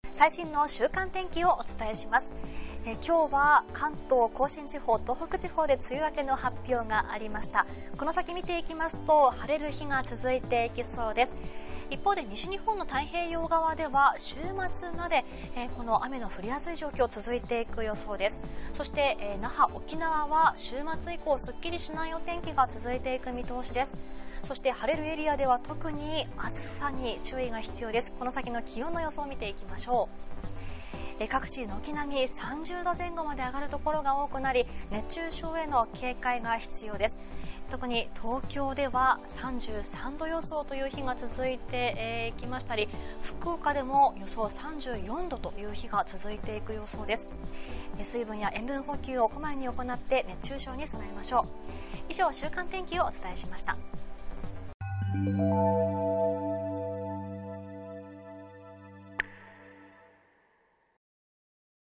最新の週間天気をお伝えします。今日は関東甲信地方、東北地方で梅雨明けの発表がありました。この先見ていきますと、晴れる日が続いていきそうです。一方で西日本の太平洋側では週末までこの雨の降りやすい状況続いていく予想です。そして那覇、沖縄は週末以降すっきりしないお天気が続いていく見通しです。そして晴れるエリアでは特に暑さに注意が必要です。この先の気温の予想を見ていきましょう。各地軒並み30度前後まで上がるところが多くなり、熱中症への警戒が必要です。特に東京では33度予想という日が続いていきましたり、福岡でも予想34度という日が続いていく予想です。水分や塩分補給をこまめに行って熱中症に備えましょう。以上、週間天気をお伝えしました。